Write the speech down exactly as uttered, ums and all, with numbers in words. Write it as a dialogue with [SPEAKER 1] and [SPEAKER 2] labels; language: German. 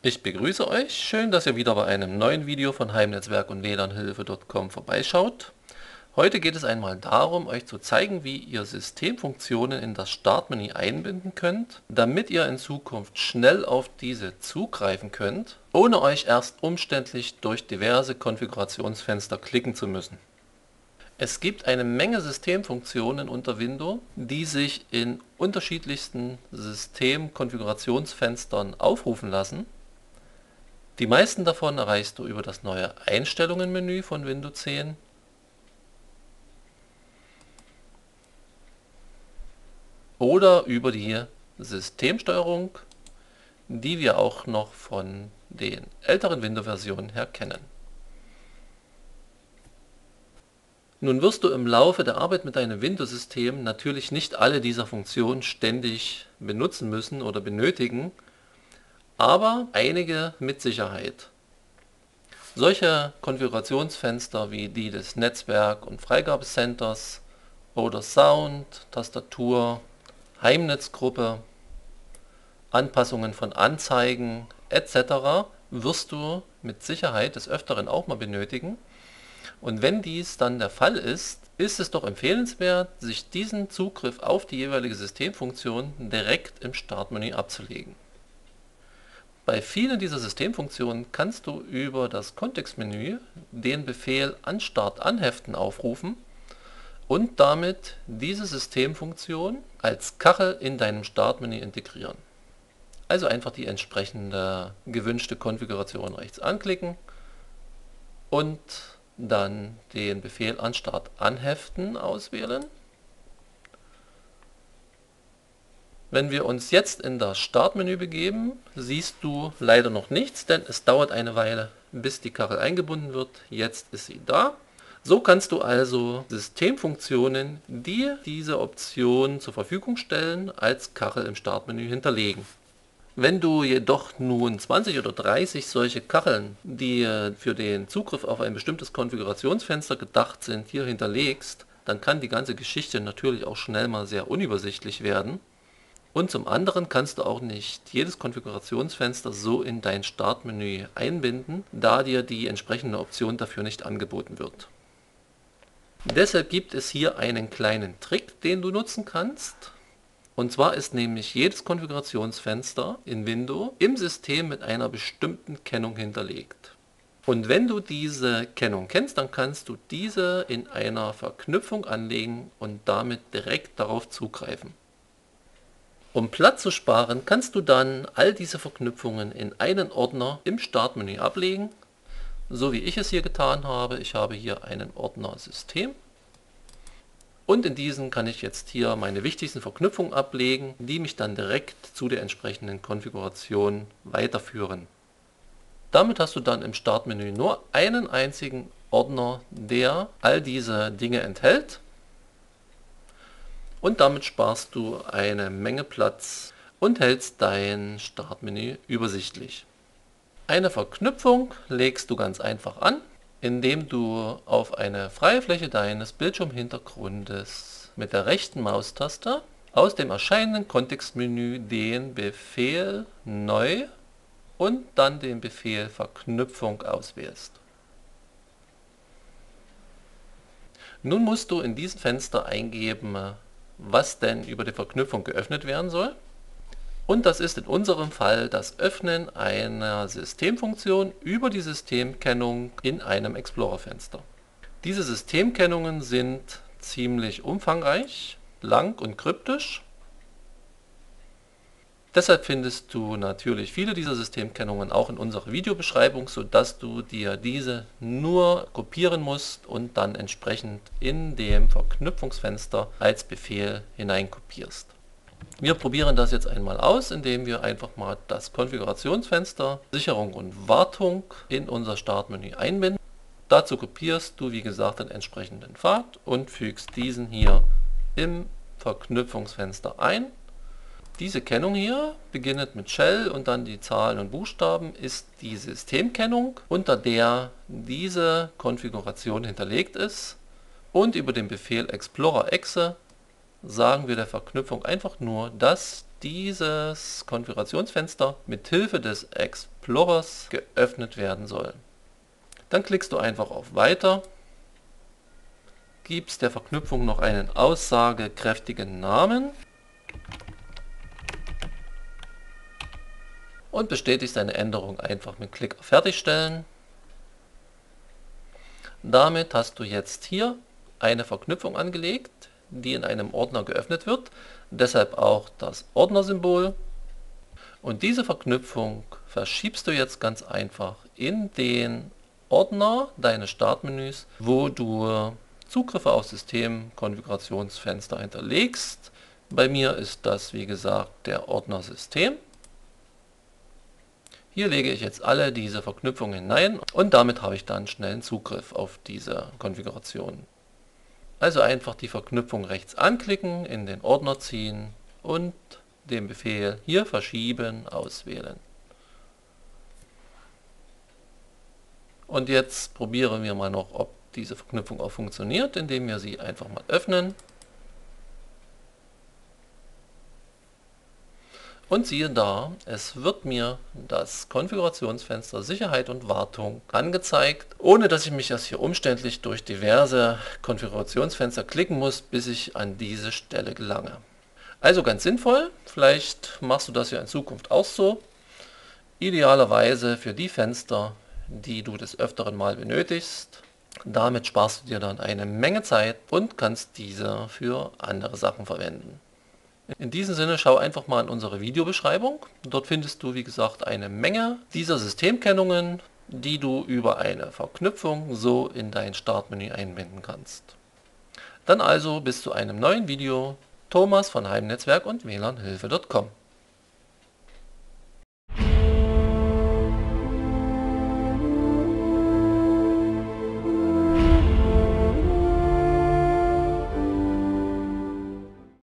[SPEAKER 1] Ich begrüße euch, schön, dass ihr wieder bei einem neuen Video von Heimnetzwerk und W L A N Hilfe Punkt com vorbeischaut. Heute geht es einmal darum, euch zu zeigen, wie ihr Systemfunktionen in das Startmenü einbinden könnt, damit ihr in Zukunft schnell auf diese zugreifen könnt, ohne euch erst umständlich durch diverse Konfigurationsfenster klicken zu müssen. Es gibt eine Menge Systemfunktionen unter Windows, die sich in unterschiedlichsten Systemkonfigurationsfenstern aufrufen lassen. Die meisten davon erreichst du über das neue Einstellungen-Menü von Windows zehn oder über die Systemsteuerung, die wir auch noch von den älteren Windows-Versionen her kennen. Nun wirst du im Laufe der Arbeit mit deinem Windows-System natürlich nicht alle dieser Funktionen ständig benutzen müssen oder benötigen, aber einige mit Sicherheit. Solche Konfigurationsfenster wie die des Netzwerk- und Freigabecenters oder Sound, Tastatur, Heimnetzgruppe, Anpassungen von Anzeigen et cetera wirst du mit Sicherheit des Öfteren auch mal benötigen. Und wenn dies dann der Fall ist, ist es doch empfehlenswert, sich diesen Zugriff auf die jeweilige Systemfunktion direkt im Startmenü abzulegen. Bei vielen dieser Systemfunktionen kannst du über das Kontextmenü den Befehl Anstart anheften aufrufen und damit diese Systemfunktion als Kachel in deinem Startmenü integrieren. Also einfach die entsprechende gewünschte Konfiguration rechts anklicken und dann den Befehl Anstart anheften auswählen. Wenn wir uns jetzt in das Startmenü begeben, siehst du leider noch nichts, denn es dauert eine Weile, bis die Kachel eingebunden wird. Jetzt ist sie da. So kannst du also Systemfunktionen, die diese Option zur Verfügung stellen, als Kachel im Startmenü hinterlegen. Wenn du jedoch nun zwanzig oder dreißig solche Kacheln, die für den Zugriff auf ein bestimmtes Konfigurationsfenster gedacht sind, hier hinterlegst, dann kann die ganze Geschichte natürlich auch schnell mal sehr unübersichtlich werden. Und zum anderen kannst du auch nicht jedes Konfigurationsfenster so in dein Startmenü einbinden, da dir die entsprechende Option dafür nicht angeboten wird. Deshalb gibt es hier einen kleinen Trick, den du nutzen kannst. Und zwar ist nämlich jedes Konfigurationsfenster in Windows im System mit einer bestimmten Kennung hinterlegt. Und wenn du diese Kennung kennst, dann kannst du diese in einer Verknüpfung anlegen und damit direkt darauf zugreifen. Um Platz zu sparen, kannst du dann all diese Verknüpfungen in einen Ordner im Startmenü ablegen, so wie ich es hier getan habe. Ich habe hier einen Ordner System und in diesen kann ich jetzt hier meine wichtigsten Verknüpfungen ablegen, die mich dann direkt zu der entsprechenden Konfiguration weiterführen. Damit hast du dann im Startmenü nur einen einzigen Ordner, der all diese Dinge enthält. Und damit sparst du eine Menge Platz und hältst dein Startmenü übersichtlich. Eine Verknüpfung legst du ganz einfach an, indem du auf eine freie Fläche deines Bildschirmhintergrundes mit der rechten Maustaste aus dem erscheinenden Kontextmenü den Befehl Neu und dann den Befehl Verknüpfung auswählst. Nun musst du in diesem Fenster eingeben, was denn über die Verknüpfung geöffnet werden soll. Und das ist in unserem Fall das Öffnen einer Systemfunktion über die Systemkennung in einem Explorer-Fenster. Diese Systemkennungen sind ziemlich umfangreich, lang und kryptisch. Deshalb findest du natürlich viele dieser Systemkennungen auch in unserer Videobeschreibung, sodass du dir diese nur kopieren musst und dann entsprechend in dem Verknüpfungsfenster als Befehl hineinkopierst. Wir probieren das jetzt einmal aus, indem wir einfach mal das Konfigurationsfenster Sicherung und Wartung in unser Startmenü einbinden. Dazu kopierst du wie gesagt den entsprechenden Pfad und fügst diesen hier im Verknüpfungsfenster ein. Diese Kennung hier, beginnend mit Shell und dann die Zahlen und Buchstaben, ist die Systemkennung, unter der diese Konfiguration hinterlegt ist. Und über den Befehl Explorer Exe sagen wir der Verknüpfung einfach nur, dass dieses Konfigurationsfenster mit Hilfe des Explorers geöffnet werden soll. Dann klickst du einfach auf Weiter, gibst der Verknüpfung noch einen aussagekräftigen Namen und bestätigst deine Änderung einfach mit Klick auf Fertigstellen. Damit hast du jetzt hier eine Verknüpfung angelegt, die in einem Ordner geöffnet wird, deshalb auch das Ordnersymbol. Und diese Verknüpfung verschiebst du jetzt ganz einfach in den Ordner deines Startmenüs, wo du Zugriffe auf System-Konfigurationsfenster hinterlegst. Bei mir ist das, wie gesagt, der Ordner System. Hier lege ich jetzt alle diese Verknüpfungen hinein und damit habe ich dann schnellen Zugriff auf diese Konfiguration. Also einfach die Verknüpfung rechts anklicken, in den Ordner ziehen und den Befehl hier verschieben auswählen. Und jetzt probieren wir mal noch, ob diese Verknüpfung auch funktioniert, indem wir sie einfach mal öffnen. Und siehe da, es wird mir das Konfigurationsfenster Sicherheit und Wartung angezeigt, ohne dass ich mich erst hier umständlich durch diverse Konfigurationsfenster klicken muss, bis ich an diese Stelle gelange. Also ganz sinnvoll, vielleicht machst du das ja in Zukunft auch so. Idealerweise für die Fenster, die du des Öfteren mal benötigst. Damit sparst du dir dann eine Menge Zeit und kannst diese für andere Sachen verwenden. In diesem Sinne schau einfach mal in unsere Videobeschreibung. Dort findest du, wie gesagt, eine Menge dieser Systemkennungen, die du über eine Verknüpfung so in dein Startmenü einbinden kannst. Dann also bis zu einem neuen Video. Thomas von Heimnetzwerk und W L A N Hilfe punkt com